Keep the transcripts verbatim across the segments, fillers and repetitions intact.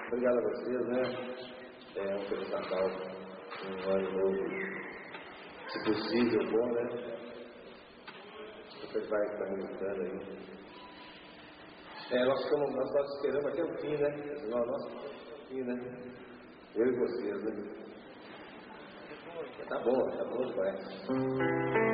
Obrigado a vocês, né? É um feliz Natal, um ano novo, se possível, bom, né? Você vai estar meditando aí. É, nós ficamos, nós estamos esperando até o fim, né? Nós, nós até o fim, né? Eu e vocês, né? Tá bom, tá bom demais.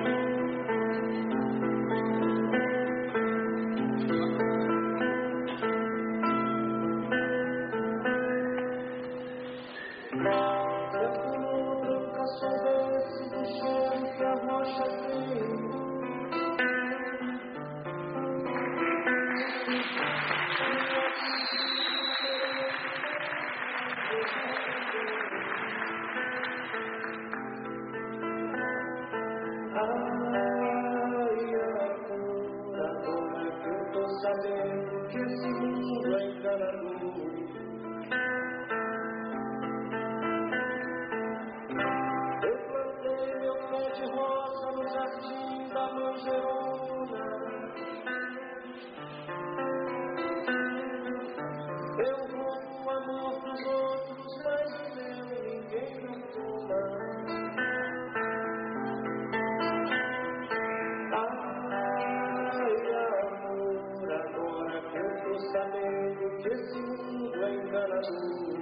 Sabendo que esse mundo é enganador, eu plantei meu pé de rosa no jardim da manjerona. Eu roubo o amor dos outros, mas o meu ninguém não toma. Sabendo que esse mundo é enganador.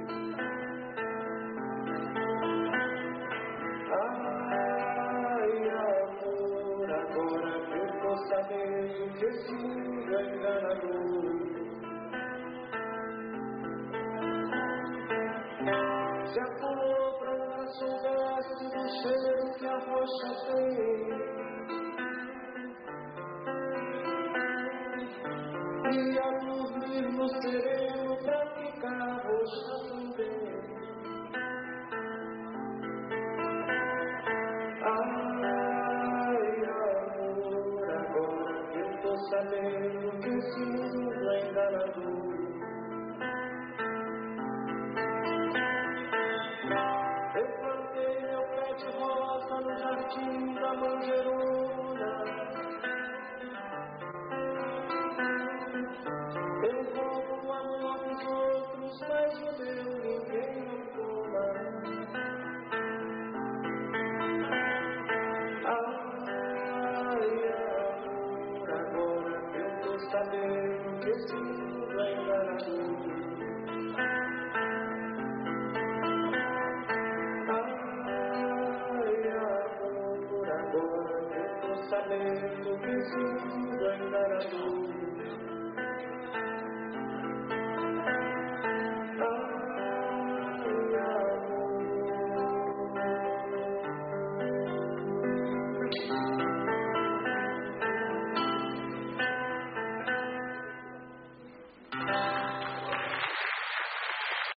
Ai, amor, agora que eu tô sabendo que esse mundo é enganador. Se a cobra soubesse do cheiro que a rocha tem, ia dormir no sereno pra ficar roxa também. Ai, amor, agora que eu tô sabendo que esse mundo é enganador. Eu plantei meu pé de rosa no jardim da manjerona. Eu roubo o amor dos outros, mas o meu ninguém não toma. Ai, amor, agora que eu tô sabendo que esse mundo é enganador. Ai, amor, agora que eu tô sabendo que esse mundo é enganador. Ai, amor.